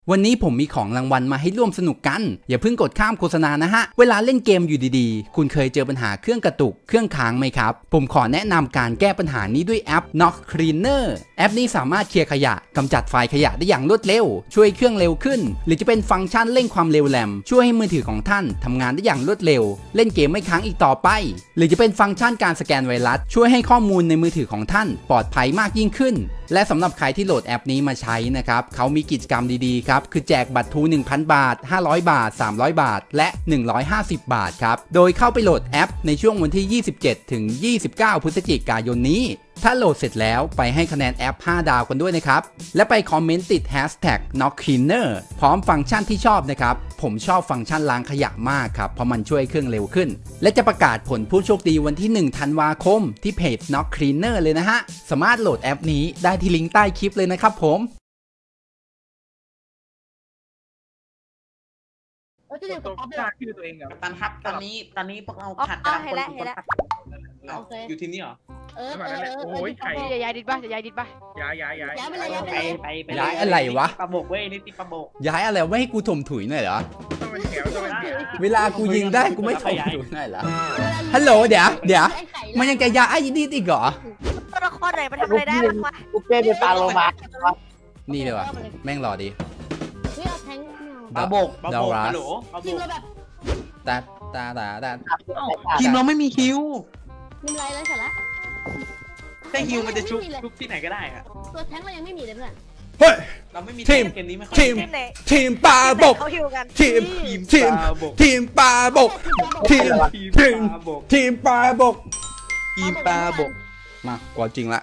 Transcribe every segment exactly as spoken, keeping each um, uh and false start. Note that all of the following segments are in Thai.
วันนี้ผมมีของรางวัลมาให้ร่วมสนุกกันอย่าเพิ่งกดข้ามโฆษณานะฮะเวลาเล่นเกมอยู่ดีๆคุณเคยเจอปัญหาเครื่องกระตุกเครื่องค้างไหมครับผมขอแนะนำการแก้ปัญหานี้ด้วยแอป Knock Cleaner แอปนี้สามารถเคลียร์ขยะกำจัดไฟล์ขยะได้อย่างรวดเร็วช่วยเครื่องเร็วขึ้นหรือจะเป็นฟังก์ชันเร่งความเร็วแรมช่วยให้มือถือของท่านทำงานได้อย่างรวดเร็วเล่นเกมไม่ค้างอีกต่อไปหรือจะเป็นฟังก์ชันการสแกนไวรัสช่วยให้ข้อมูลในมือถือของท่านปลอดภัยมากยิ่งขึ้นและสำหรับใครที่โหลดแอปนี้มาใช้นะครับเขามีกิจกรรมดีๆครับคือแจกบัตรทู หนึ่งพัน บาทห้าร้อยบาทสามร้อยบาทและหนึ่งร้อยห้าสิบบาทครับโดยเข้าไปโหลดแอปในช่วงวันที่ยี่สิบเจ็ดถึงยี่สิบเก้าพฤศจิกายนนี้ถ้าโหลดเสร็จแล้วไปให้คะแนนแอปห้าดาวกันด้วยนะครับและไปคอมเมนต์ติด แฮชแท็ก น็อก คลีนเนอร์ พร้อมฟังก์ชันที่ชอบนะครับผมชอบฟังก์ชันล้างขยะมากครับเพราะมันช่วยเครื่องเร็วขึ้นและจะประกาศผลผู้โชคดีวันที่หนึ่งธันวาคมที่เพจ น็อก คลีนเนอร์ เลยนะฮะสามารถโหลดแอปนี้ได้ที่ลิงก์ใต้คลิปเลยนะครับผมตัวตัวกล้าชื่อตัวเองเหรอตันครับตอนนี้ตอนนี้พวกเราขาดกำลังคนคนอยู่ที่นี่เหรอเออเออโอ้ยไข่จะย้ายดิดป่ะจะย้ายดิดป่ะย้ายย้ายย้ายย้ายไปเลยย้ายไปไปย้ายอะไรวะปะบกเว้ยนี่ติปะบกย้ายอะไรไม่ให้กูถมถุยหน่อยเหรอต้องเป็นแถวต้องเป็นแถวเวลากูยิงได้กูไม่ถมถุยหน่อยเหรอฮัลโหลเดี๋ยวเดี๋ยวมันยังจะย้ายไอ้นี่อีกเหรอตัวละครไหนมันทำอะไรได้บ้างวะกูเก้เป็นตาโลมานี่เลยวะแม่งรอดีปะบกปะบกฮัลโหลปะบกตาตาตาตาทีมเราไม่มีคิวมีอะไรเลยเสร็จแล้วแต่ฮิวมันจะชุบชุบที่ไหนก็ได้อะตัวแทงเรายังไม่มีเลยเพื่อนเฮ้ยเราไม่มีทีมเกมนี้ไม่ค่อยทีมทีมปลาบกทีมทีมทีมปลาบกทีมทีมทีมปลาบกทีมปลาบกมากว่าจริงละ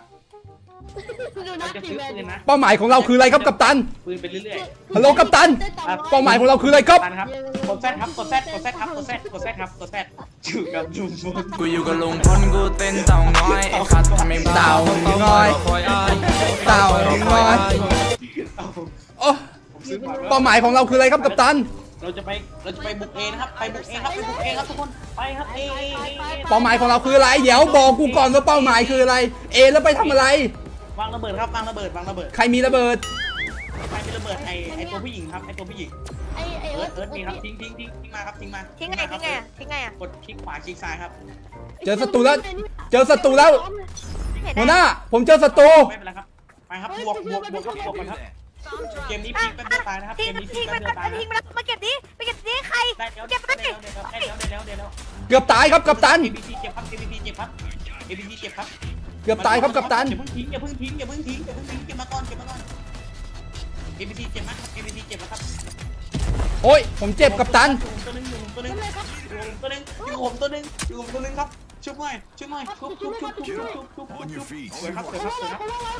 เป้าหมายของเราคืออะไรครับกัปตันปืนไปเรื่อยๆฮัลโหลกัปตันเป้าหมายของเราคืออะไรครับกดแซดครับกดแซดกดแซดครับกดแซดกดแซดครับกดแซดอยู่กับลุงพลกูอยู่กับลุงพลกูเต้นเต่าง้อยไอ้คัดทำไมเต่าง้อยเต่าง้อยโอ้เป้าหมายของเราคืออะไรครับกัปตันเราจะไปเราจะไปบุกเอนะครับไปบุกเอครับไปบุกเอครับทุกคนไปครับเอเป้าหมายของเราคืออะไรเดี๋ยวบอกกูก่อนว่าเป้าหมายคืออะไรเอแล้วไปทำอะไรวางระเบิดครับวางระเบิดวางระเบิดใครมีระเบิดใครมีระเบิดไอไอตัวผู้หญิงครับไอตัวผู้หญิงไอไอเอิร์ธเอิร์ธนี่ครับทิ้งทิ้งทิ้งทิ้งมาครับทิ้งมาทิ้งไงทิ้งไงทิ้งไงอ่ะกดคลิกขวาคลิกซ้ายครับเจอศัตรูแล้วเจอศัตรูแล้วหัวหน้าผมเจอศัตรูไม่เป็นไรครับไปครับบวกบวกบวกครับบวกกันครับเกมนี้พีคแป๊บเดียวตายนะครับเกมนี้พีคแป๊บเดียวตายทิ้งมามาเก็บดิไปเก็บดิใครเก็บได้เดี๋ยวเดี๋ยวเดี๋ยวเดี๋ยวเกือบตายครับกัปตันเอ บี ซี เจ็บครับ เอ บี ซี เจ็บครับ เอ บี ซี เจ็บครับเกือบตายครับกัปตันอย่าเพิ่งทิ้งอย่าเพิ่งทิ้งอย่าเพิ่งทิ้งอย่าเพิ่งทิ้งเก็บมาก่อนเก็บมาก่อน เอ บี ซี เจ็บมาก เอ บี ซี เจ็บแล้วครับโอ้ยผมเจ็บกัปตันตัวนึงอยู่ตัวนึงตัวนึงอยู่ผมตัวนึงอยู่ผมตัวนึงครับชุบหน่อยชุบหน่อยชุบชุบชุบชุบชุบชุบชุบชุบสวยครับสวยครับสวยครับ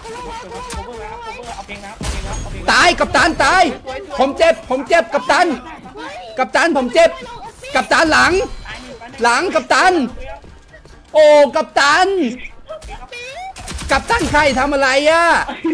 เอาเพลงนะครับเอาเพลงนะครับเอาเพลงตายกัปตันตายผมเจ็บผมเจ็บกัปตันกัปตันผมเจ็บกัปตันหลังหลังกัปตันโอ้กัปตันกัปตันใครทำอะไรอ่ะ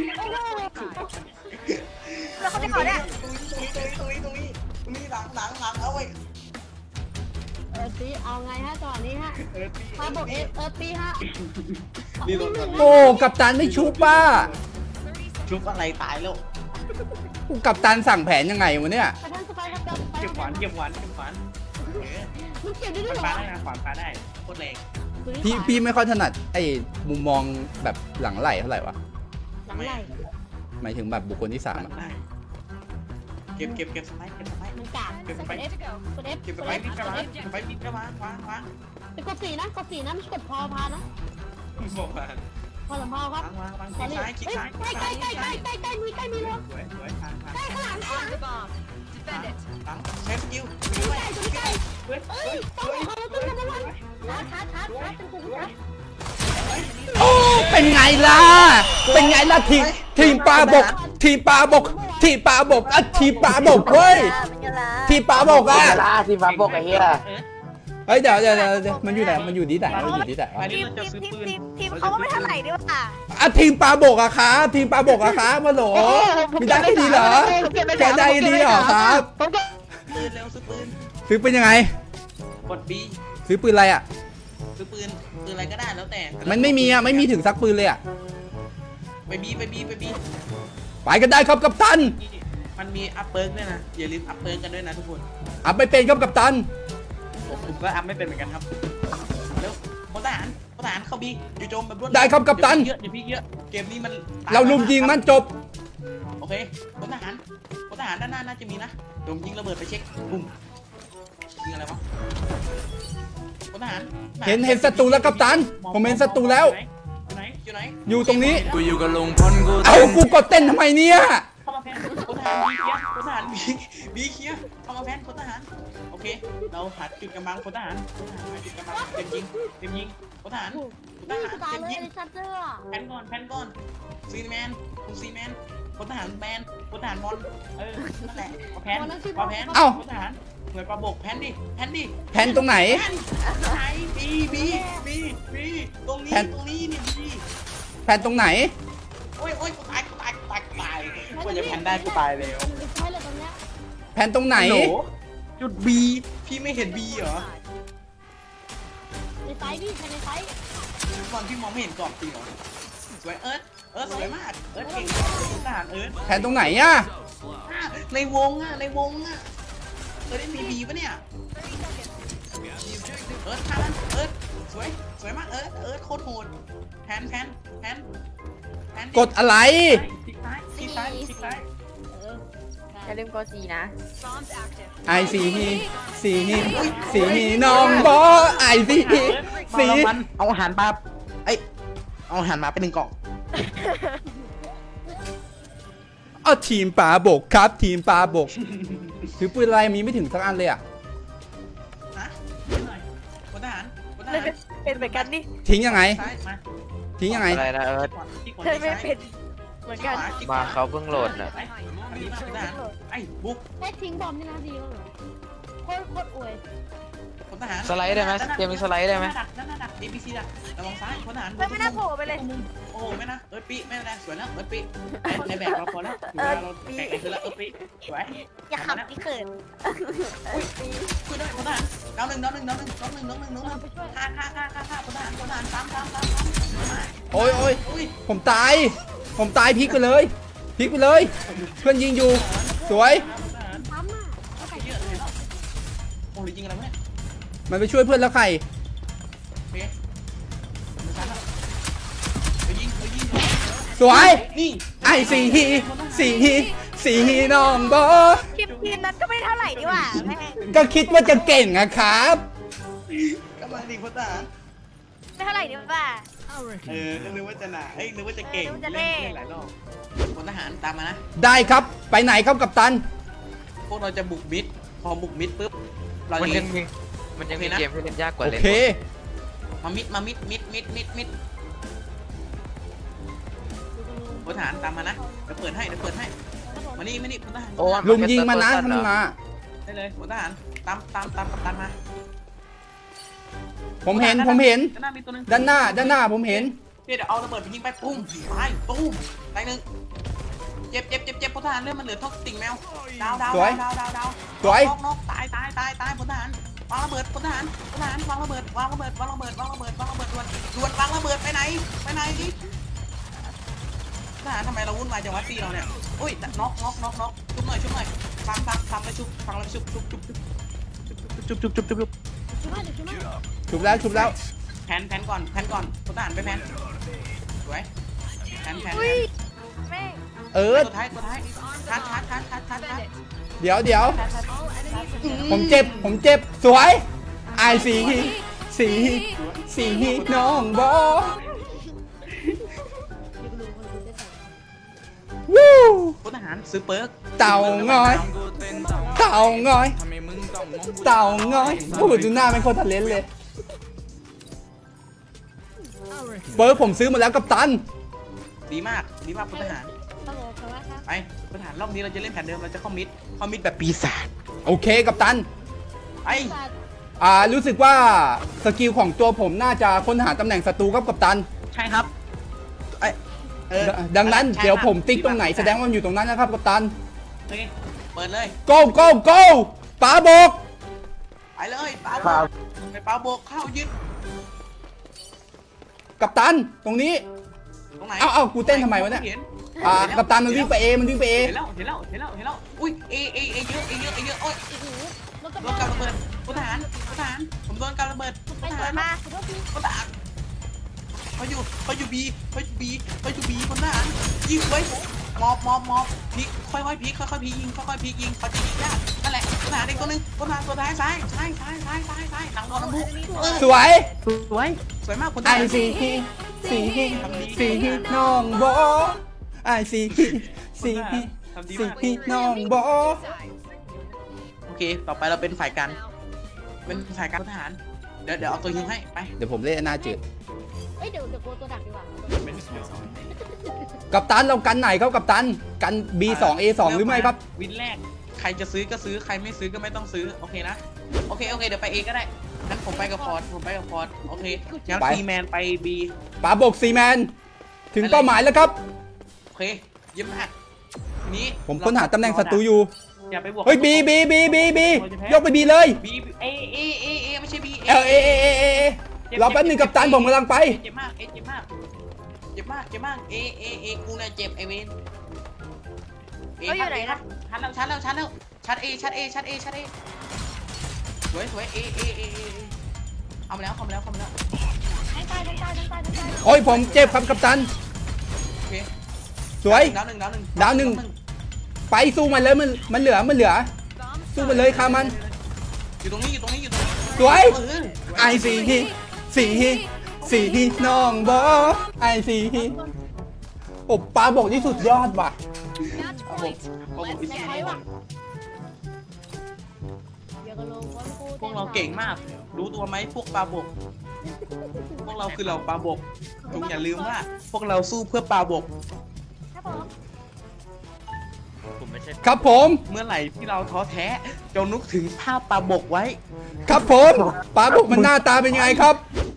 แล้วเขาจะขอเนี่ยตรงนี้ตรงนี้ตรงนี้หลังหลังหลังเอาไว้เออปีเอาไงฮะตอนนี้ฮะมาบอกเอเออปีฮะโอ้กัปตันไม่ชุบป้าชุบอะไรตายแล้วกัปตันสั่งแผนยังไงวะเนี่ยเก็บขวานเก็บขวานเก็บขวานมันเก็บได้ด้วยเหรอขวานได้นะขวานพาได้โคตรแรงพี่พี่ไม่ค่อยถนัดไอ้มุมมองแบบหลังไหลเท่าไหร่วะหลังไหลหมายถึงแบบบุคคลที่สามเก็บเก็บเก็บสไปเก็บสไปมันกากเก็บสไปเก็บเอฟเก็บสไปบิ๊กกระวางสไปบิ๊กกระวางวางวางเป็นกดสีนะกดสีนะไม่ใช่กดพอพานะบอกว่าพอหรือพอครับวางวางคลิกซ้ายคลิกซ้ายใกล้ใกล้ใกล้ใกล้ใกล้ใกล้มีใกล้มีรถสวยสวยทางทางใกล้ข้างหลังข้างหลังหลังเชฟกิวใกล้ใกล้เฮ้ยเฮ้ยต้องขอเราต้องทำอะไรชาร์จชาร์จชาร์จเป็นกูชาร์จโอ้เป็นไงล่ะเป็นไงล่ะทีมทีมปลาบกทีมปลาบกทีมปลาบกอ่ะทีมปลาบกเว้ยทีมปลาบกอ่ะทีมปลาบกไอ้เหี้ยเฮ้ยเดี๋ยวเดี๋ยวเดี๋ยวมันอยู่ไหนมันอยู่ที่ไหนมันอยู่ที่ไหนทีมทีมทีมทีมเขาก็ไม่เท่าไหร่ด้วยว่ะอ่ะทีมปลาบกอะครับทีมปลาบกอะครับมาโหลมีได้ดีเหรอแกได้ดีเหรอครับปืนเร็วซื้อปืนซื้อปืนยังไงกด B ซื้อปืนอะไรอะซื้อปืนปืนอะไรก็ได้แล้วแต่มันไม่มีอะไม่มีถึงซักปืนเลยอะไปบีไปบีไปบีไปกันได้ครับกัปตันมันมีอัพเปิร์กด้วยนะอย่าลืมอัพเปิร์กกันด้วยนะทุกคนอัพไม่เป็นครับกัปตันผมผมก็อัพไม่เป็นเหมือนกันครับแล้วพลทหารพลทหารเข้าบีอยู่โจมแบบรวดได้ครับกัปตันเยอะอย่าพี่เยอะเกมนี้มันเราลุมยิงมันจบโอเคพลทหารพลทหารด้านหน้าน่าจะมีนะโดมยิงระเบิดไปเช็คปุ่มยิงอะไรวะพลทหารเห็นเห็นศัตรูแล้วกัปตันผมเห็นศัตรูแล้วอยู่ไหนอยู่ไหนอยู่ตรงนี้กูอยู่กับลุงพลกูเอากูกดเต้นทำไมเนี่ยเข้ามาแพนพลทหารบีเคียร์พลทหารบีบีเคียร์เข้ามาแพนพลทหารโอเคเราหาจุดกำบังพลทหารพลทหารหาจุดกำบังเต็มยิงเต็มยิงพลทหารพลทนี่หารตายเต็มเลยยิงไอ้ชัตเตอร์แพนก่อนแพนก่อนซีแมนคุณซีแมนพลทหารแมนพลทหารบอลเออนั่นแหละพอแพนพอแพนพลทหารเหมือนปลาบกแพนดิแพนดิแผนตรงไหนแพนไหนบีบีบีบีตรงนี้แพนตรงนี้เนี่ยบีแผนตรงไหนโอ้ยโอ้ยกูตายกูตายกูตายกูตายกว่าจะแพนได้กูตายแล้วใช่เลยตรงเนี้ยแผนตรงไหนโหจุดบีพี่ไม่เห็นบีเหรอในไซส์พี่ในไซส์ตอนพี่มองไม่เห็นกรอบจริงเหรอสวยเอิร์ธเอิร์ธสวยมากเอิร์ธเก่งทหารเอิร์ธแผนตรงไหนอะอ่ะในวงอ่ะในวงอ่ะเอิร์ธได้มีบีปะเนี่ยเอิร์ธทานเอิร์ธสวยสวยมากเอิร์ธเอิร์ธโคตรโหดแพนแพนแพนแพนกดอะไรชิดซ้ายชิดซ้ายชิดซ้ายเอออย่าลืมกดสีนะไอซีฮีสีฮีสีฮีน้องบอไอซีฮีสีเอาอาหารมาเอ้ยเอาอาหารมาเป็นหนึ่งกล่องเอาทีมปลาบกครับทีมปลาบกถือปืนอะไรมีไม่ถึงสักอันเลยอะฮะนิดหน่อยพลทหารพลทหารเป็นเหมือนกันนี่ทิ้งยังไงซ้ายมาทิ้งยังไงอะไรนะเอิร์ธที่ขวาเธอที่ไม่ซ้ายเป็นเหมือนกันที่ขวมาที่ขวเขาเพิ่งโหลดน่ะไปอันนี้มาพลทหารไอ้บุกแค่ทิ้งบอมนี่นะดีมากเลยโคตรโคตรอวยพลทหารสไลด์ได้ไหมเกมมีสไลด์ได้ไหมดักด้านหน้าดัก A B C ดักระวังซ้ายพลทหารไม่ไม่น่าโผล่ไปเลยโอ้โหไม่นะเอิร์ธปีไม่นะสวยแล้วเอิร์ธปีในแบบเราพอแล้วถือว่าเราแข่งกันคือแล้วเอิร์ธปีสวยอย่าขับดิเขินคุยด้วยพลทหารดาวหนึ่งดาวหนึ่งดาวหนึ่งดาวหนึ่งดาวหนึ่งดาวหนึ่งไปช่วยฆ่าฆ่าฆ่าฆ่าฆ่าพลทหารพลทหารตามตามตามตามโอ้ยโอ้ยอุ้ยผมตาย ผมตายพลิกไปเลยพลิกไปเลย เพื่อนยิงอยู่สวยทำอ่ะเยอะเลยเนาะโอ้ยยิงอะไรวะเนี่ยมันไปช่วยเพื่อนแล้วใครโอเคไปยิงไปยิงสวยนี่ไอซีฮีสีฮีสีฮีน้องบอทีมทีมนั้นก็ไม่เท่าไหร่ดีกว่าแม่ก็คิดว่าจะเก่งอะครับกำลังดีพลทหารไม่เท่าไหร่ดีกว่าเออนึกว่าจะหนาเอ้ยนึกว่าจะเก่งนึกว่าจะเล่เล่นหลายรอบพลทหารตามมานะได้ครับไปไหนครับกัปตันพวกเราจะบุกมิดพอบุกมิดปุ๊บเรามันจะยังมีมันยังมีเกมที่เล่นยากกว่าโอเล่นเคมามิดมามิดมิดมิดมิดมิดพลทหารตามมานะเดี๋ยวเปิดให้เดี๋ยวเปิดให้มานี่มานี่พลทหารโอ้ลุมยิงมันนะถ้ามันมาได้เลยพลทหารตามตามตามกัปตันมาผมเห็นผมเห็นด้านหน้ามีตัวนึงด้านหน้าด้านหน้าผมเห็นเดี๋ยวเอาระเบิดไปยิงไปปุ้มตายปุ้มตายหนึ่งเจ็บเจ็บเจ็บเจ็บพลทหารเลือดมันเหลือเท่าติ่งแมวดาวดาวสวยดาวดาวดาวสวยนกนกตายตายตายตายพลทหารวางระเบิดพลทหารพลทหารวางระเบิดวางระเบิดวางระเบิดวางระเบิดวางระเบิดด่วนด่วนวางระเบิดไปไหนไปไหนดิทหารทำไมเราวุ่นวายจังวะตีเราเนี่ยอุ้ยนกนกนกนกชุบหน่อยชุบหน่อยฟังฟังฟังแล้วชุบฟังแล้วชุบชุบชุบชุบชุบชุบชุบชุบช่วยช่วยชุบแล้วชุบแล้วแผนแผนก่อนแผนก่อนพลทหารไปแผนสวยแผนแผนอุ้ยแม่เออตัวท้ายตัวท้ายทัดทัดทัดทัดทัดทัดเดี๋ยวเดี๋ยวทัดทัดผมเจ็บผมเจ็บสวยไอสีฮีสีฮีสีฮีน้องบอวู้พลทหารซื้อเปิร์กเต่างอยกูเต้นเต่างอยเต่างอยทำไมมึงต้องมองกูเต่างอยโอ้โหดูหน้าเป็นคนทะเลนเลยเปิร์กผมซื้อมาแล้วกัปตันดีมากดีมากพลทหารต้องบอกกันว่าครับไปพลทหารรอบนี้เราจะเล่นแผนเดิมเราจะเข้ามิดเข้ามิดแบบปีศาจโอเคกัปตันไปอ่ารู้สึกว่าสกิลของตัวผมน่าจะค้นหาตำแหน่งศัตรูครับกัปตันใช่ครับไอเออดังนั้นใช่เดี๋ยวผมครับติ๊กตรงไหนแสดงว่ามันอยู่ตรงนั้นนะครับกัปตันโอเคเปิดเลย go go go ป๋าบกไปเลยปาโบกไปปาโบกเข้ายึดกัปตันตรงนี้ตรงไหนเอ้าเอ้ากูเต้นทำไมวะเนี่ยเห็นอ่ากัปตันมันวิ่งไปเอมันวิ่งไปเอเห็นแล้วเห็นแล้วเห็นแล้วเห็นแล้วอุ้ยเอเอเอเยอะเอเยอะเอเยอะโอ้ยโอ้โหรถกระโดนบะการระเบิดพลทหารพลทหารผมโดนการระเบิดพไปลทสวหาย รมากรถพี่พลทหารเขาอยู่เขาอยู่บีเขาอยู่บีเขาอยู่บีพลทหารยิงไว้มอบมอบมอบพลิกค่อยๆพลิกค่อยๆพลิกยิงค่อยๆพลิกยิงเขาจะยิงยากนั่นแหละพลทหารอีกตัวนึงพลทหารตัวท้ายซ้ายซ้ายซ้ายซ้ายซ้ายซ้ายหลังโดนน้ำพุสวยสวยสวยมากพลทไอหารซีฮีซีฮีซีฮีน้องบอไอซีฮีซีฮีซีฮีน้องบอโอเคต่อไปเราเป็นฝ่ายการเป็นฝ่ายการพลทหารเดี๋ยวเดี๋ยวเอาตัวยิงให้ไปเดี๋ยวผมเล่นหน้าจืดเอ้ยเดี๋ยวเดี๋ยวกลัวตัวดักดีกว่ากัปตันเรากันไหนครับกัปตันกัน บี สอง เอ สอง หรือไม่ครับวินแรกใครจะซื้อก็ซื้อใครไม่ซื้อก็ไม่ต้องซื้อโอเคนะโอเคโอเคเดี๋ยวไปเอก็ได้งั้นผมไปกับพอร์ตผมไปกับพอร์ตโอเคงั้นไปซีแมนไปบีป๋าบกซีแมนถึงเป้าหมายแล้วครับโอเคเยี่ยมมากนี้ผมค้นหาตำแหน่งศัตรูอยู่อย่าไปบวกเฮ้ยบีบีบีบีบียกไปบีเลยบีเอเอเอเอไม่ใช่บีเอเอเอเอเอเอรอแป๊บนึงกัปตันผมกำลังไปเจ็บมากเอเจ็บมากเจ็บมากเจ็บมากเอเอเอกูน่ะเจ็บไอเวนเอเขาอยู่ไหนนะชัดแล้วชัดแล้วชัดแล้วชัดเอชัดเอชัดเอชัดเอสวยสวยเอเอเอเอเอามาแล้วเอามาแล้วเอามาแล้วทั้งตายทั้งตายทั้งตายทั้งตายโอ้ยผมเจ็บครับกัปตันโอเคสวยดาวหนึ่งดาวหนึ่งดาวหนึ่ง ไปสู้มันเลยมันมันเหลือมันเหลือ สู้มันเลยค่ะมันอยู่ตรงนี้อยู่ตรงนี้อยู่ตรงนี้สวยเออไอซีฮีซีฮีซีฮีน้องบอไอซีฮีโอ้ปลาบอกที่สุดยอดว่ะเอาบอกเอาบอกอีกในทีไฟว่ะเดี๋ยวก็ลงคนกูพวกเราเก่งมาก รู้ตัวไหมพวกปลาบก พวกเราคือเราปลาบกจงอย่าลืมว่า พวกเราสู้เพื่อปลาบกครับผมครับผมเมื่อไหร่ที่เราท้อแท้จงนึกถึงภาพปลาบกไว้ครับผมปลาบอกมันหน้าตาเป็นยังไงครับ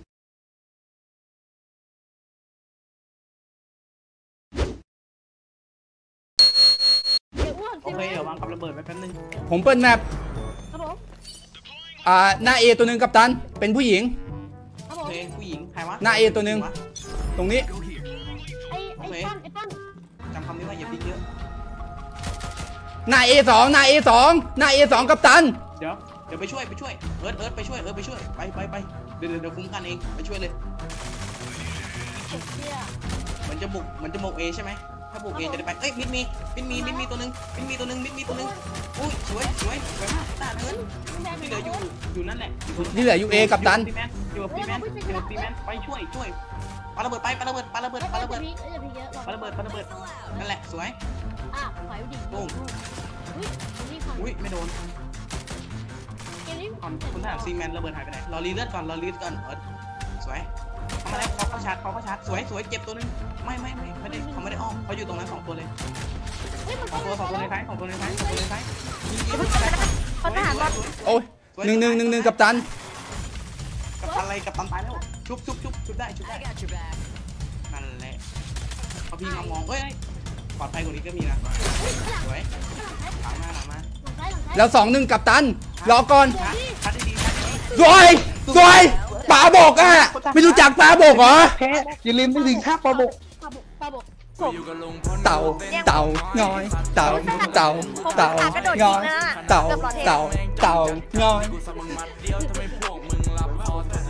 เดี๋ยวอ้วนโอเคเดี๋ยววางกับระเบิดไว้แป๊บนึงผมเปิดแมปครับผมอ่าหน้าเอตัวหนึ่งกัปตันเป็นผู้หญิงครับโอผมเคผู้หญิงใครวะหน้า A ตัวหนึ่ง ตรงนี้ไอ้ไอ้ปั้นไอ้ปั้นจำคำนี้ว่าอย่าดิ้นเยอะหน้า เอ สอง หน้า เอ สอง หน้า เอ สอง กัปตันเดี๋ยวเดี๋ยวไปช่วยไปช่วยเอิร์ธเอิร์ธไปช่วยเอิร์ธไปช่วยไปไปไปเดี๋ยวเดี๋ยวเดี๋ยวคุ้มกันเองไปช่วยเลยเจ็บเชี่ยเหมือนจะบุกเหมือนจะบุกเอใช่ไหมถ้าบุกเอจะได้ไปเอ้ยมิดมีมิดมีมิดมีตัวหนึงมิดมีตัวหนึงมิดมีตัวหนึงอุ้ยสวยสวยสวยมากตาเอิร์ธแมนที่เหลืออยู่อยู่นั่นแหละที่เหลืออยู่ A กัปตันอยู่กับพี่แมนอยู่กับพี่แมนไปช่วยช่วยปาระเบิดไปปาระเบิดปาระเบิดปาระเบิดเอ้ยอย่าพีเยอะปาระเบิดปาระเบิดนั่นแหละสวยอ่ะไหวดิโป้งอุ้ยนี่ฝั่งอุ้ยไม่โดนเกมนี้ก่อนคุณทหารซีแมนระเบิดหายไปไหนรอรีเลือดก่อนรอรีเลือดก่อนเอิร์ธสวยเขามาแล้วเขาเขาชาร์จเขาเขาชาร์จสวยสวยเจ็บตัวนึงไม่ไม่ไม่ไม่ได้เขาไม่ได้อ้อมเขาอยู่ตรงนั้นสองตัวเลยเฮ้ยมันสองตัวสองตัวในท้ายสองตัวในท้ายสองตัวในท้ายยิงยิงเขาทหารบอลโอ้ยหนึ่งหนึ่งหนึ่งหนึ่งกัปตันกับอะไรกับตันตายแล้วชุบชุบชุบชุบได้ชุบได้นั่นแหละเขาพี่มามองเอ้ยปลอดภัยกว่านี้ก็มีนะสวยหลังมาหลังมาหลังซ้ายหลังซ้ายแล้วสองหนึ่งกัปตัน รอก่อนชัดชัดดีชัดดีสวย สวยปลาบอกอ่ะ ไม่รู้จักปลาบอกเหรอแพ้อย่าลืมไปถึงท่าปลาบกปลาบกปลาบกเต่า เต่าน้อย เต่า เต่า เต่าน้อย เต่า เต่า เต่าน้อยกูสมังมัดเดียวทำไมพวกมึงหลับคอ